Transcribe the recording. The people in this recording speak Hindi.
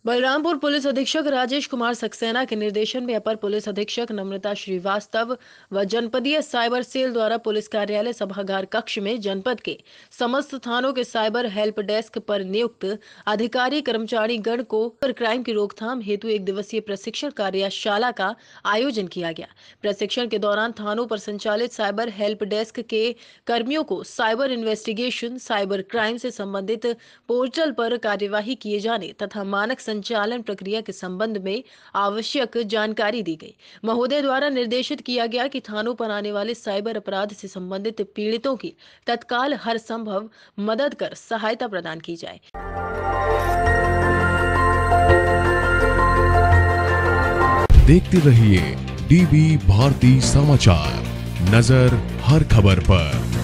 बलरामपुर पुलिस अधीक्षक राजेश कुमार सक्सेना के निर्देशन में अपर पुलिस अधीक्षक नम्रता श्रीवास्तव व जनपदीय साइबर सेल द्वारा पुलिस कार्यालय सभागार कक्ष में जनपद के समस्त थानों के साइबर हेल्प डेस्क पर नियुक्त अधिकारी कर्मचारी गण को क्राइम की रोकथाम हेतु एक दिवसीय प्रशिक्षण कार्यशाला का आयोजन किया गया। प्रशिक्षण के दौरान थानों पर संचालित साइबर हेल्प डेस्क के कर्मियों को साइबर इन्वेस्टिगेशन, साइबर क्राइम से संबंधित पोर्टल पर कार्यवाही किए जाने तथा मानक संचालन प्रक्रिया के संबंध में आवश्यक जानकारी दी गई। महोदय द्वारा निर्देशित किया गया कि थानों पर आने वाले साइबर अपराध से संबंधित पीड़ितों की तत्काल हर संभव मदद कर सहायता प्रदान की जाए। देखते रहिए डीबी भारती समाचार, नजर हर खबर पर।